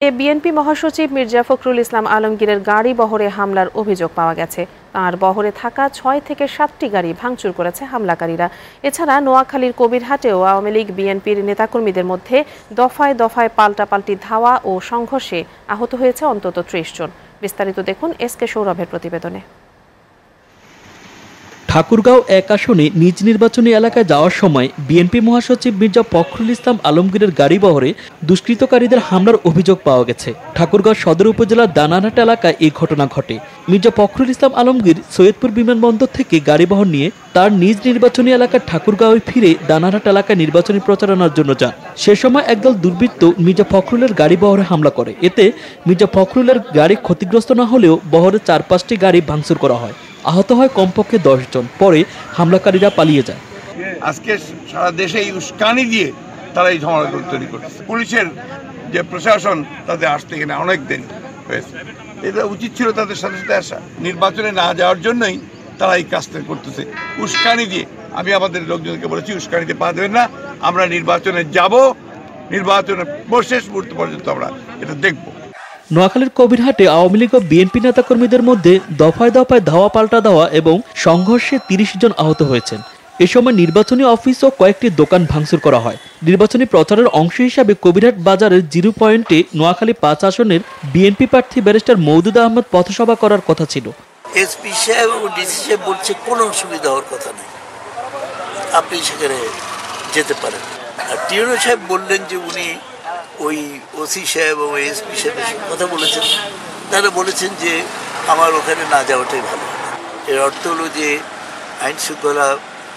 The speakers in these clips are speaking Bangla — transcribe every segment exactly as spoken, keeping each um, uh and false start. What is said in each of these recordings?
বিএনপি মহাসচিব মির্জা ফখরুল ইসলাম আলমগীরের গাড়ি বহরে হামলার অভিযোগ পাওয়া গেছে। তার বহরে থাকা ছয় থেকে সাতটি গাড়ি ভাঙচুর করেছে হামলাকারীরা। এছাড়া নোয়াখালীর কবিরহাটেও আওয়ামী লীগ বিএনপির নেতাকর্মীদের মধ্যে দফায় দফায় পাল্টাপাল্টি ধাওয়া ও সংঘর্ষে আহত হয়েছে অন্তত ত্রিশ জন। বিস্তারিত দেখুন এস কে সৌরভের প্রতিবেদনে। ঠাকুরগাঁও এক আসনে নিজ নির্বাচনী এলাকায় যাওয়ার সময় বিএনপি মহাসচিব মির্জা ফখরুল ইসলাম আলমগীরের গাড়ি বহরে দুষ্কৃতকারীদের হামলার অভিযোগ পাওয়া গেছে। ঠাকুরগাঁও সদর উপজেলার দানারহাট এলাকায় এই ঘটনা ঘটে। মির্জা ফখরুল ইসলাম আলমগীর সৈয়দপুর বিমানবন্দর থেকে গাড়ি বহর নিয়ে তার নিজ নির্বাচনী এলাকা ঠাকুরগাঁওয়ে ফিরে দানারহাট এলাকায় নির্বাচনী প্রচারণার জন্য যান। সে সময় একদল দুর্বৃত্ত মির্জা ফখরুলের গাড়ি বহরে হামলা করে। এতে মির্জা ফখরুলের গাড়ি ক্ষতিগ্রস্ত না হলেও বহরের চার পাঁচটি গাড়ি ভাঙচুর করা হয়। আহত হয় কমপক্ষে দশ জন। পরে হামলাকারীরা পালিয়ে যায়। আজকে সারা দেশে এই উস্কানি দিয়ে তারা এই ঝামেলা তৈরি করছে। পুলিশের যে প্রশাসন তাদের আসতে এখানে অনেক দেরি হয়েছে। এটা উচিত ছিল তাদের সাথে সাথে আসা। নির্বাচনে না যাওয়ার জন্যই তারা এই কাজটা করতেছে উস্কানি দিয়ে। আমি আমাদের লোকজনকে বলেছি উস্কানিতে পা দেবেন না, আমরা নির্বাচনে যাব, নির্বাচনের শেষ মুহূর্ত পর্যন্ত আমরা এটা দেখব। নোয়াখালীর কবিরহাটে আওয়ামী লীগ ও বিএনপি নেতাকর্মীদের মধ্যে দফায় দফায় ধাওয়া পাল্টা দেওয়া এবং সংঘর্ষে তিরিশ জন আহত হয়েছেন। এ সময় নির্বাচনী অফিস ও কয়েকটি দোকান ভাঙচুর করা হয়। নির্বাচনী প্রচারের অংশ হিসাবে কবিরহাট বাজারের জিরো পয়েন্টে নোয়াখালী পাঁচ আসনের বিএনপি প্রার্থী ব্যারিস্টার মওদুদ আহমদ পথসভা করার কথা ছিল। এসপি সাহেব এবং ডিসি সাহেব বলছে কোনো অসুবিধা হওয়ার কথা নেই, আপনি সেখানে যেতে পারেন। আর টিউনো সাহেব বললেন যে উনি ওই ওসি সাহেব এবং এসপি সাহেবের সঙ্গে কথা বলেছেন, তারা বলেছেন যে আমার ওখানে না যাওয়াটাই ভালো। এর অর্থ হলো যে আইন শৃঙ্খলা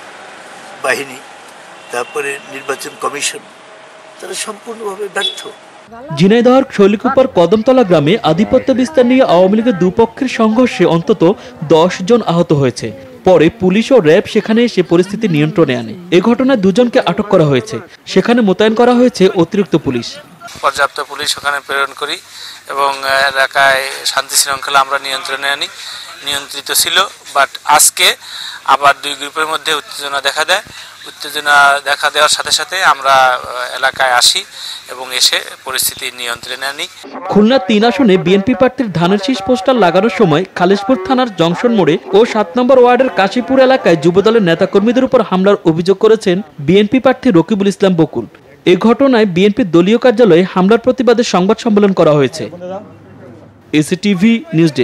বাহিনী, তারপরে নির্বাচন কমিশন, তারা সম্পূর্ণভাবে ব্যর্থ। ঝিনাইদহের শৈলকুপার কদমতলা গ্রামে আধিপত্য বিস্তার নিয়ে আওয়ামী লীগের দুপক্ষের সংঘর্ষে অন্তত দশ জন আহত হয়েছে। পরে পুলিশ ও র্যাব সেখানে এসে পরিস্থিতি নিয়ন্ত্রণে আনে। এ ঘটনায় দুজনকে আটক করা হয়েছে। সেখানে মোতায়েন করা হয়েছে অতিরিক্ত পুলিশ। পর্যাপ্ত পুলিশ ওখানে প্রেরণ করি এবং এলাকায় শান্তি শৃঙ্খলা আমরা নিয়ন্ত্রণে আনি। নিয়ন্ত্রিত ছিল, বাট আজকে আবার দুই গ্রুপের মধ্যে উত্তেজনা দেখা দেয়। উত্তেজনা দেখা দেওয়ার সাথে সাথে আমরা এলাকায় আসি এবং এসে পরিস্থিতি নিয়ন্ত্রণে আনি। খুলনা তিন আসনে বিএনপি প্রার্থীর ধানের শীষ পোস্টার লাগানোর সময় খালিশপুর থানার জংশন মোড়ে ও সাত নম্বর ওয়ার্ডের কাশীপুর এলাকায় যুবদলের নেতাকর্মীদের উপর হামলার অভিযোগ করেছেন বিএনপি প্রার্থী রকিবুল ইসলাম বকুল। এ ঘটনায় বিএনপির দলীয় কার্যালয়ে হামলার প্রতিবাদে সংবাদ সম্মেলন করা হয়েছে। ACTV news.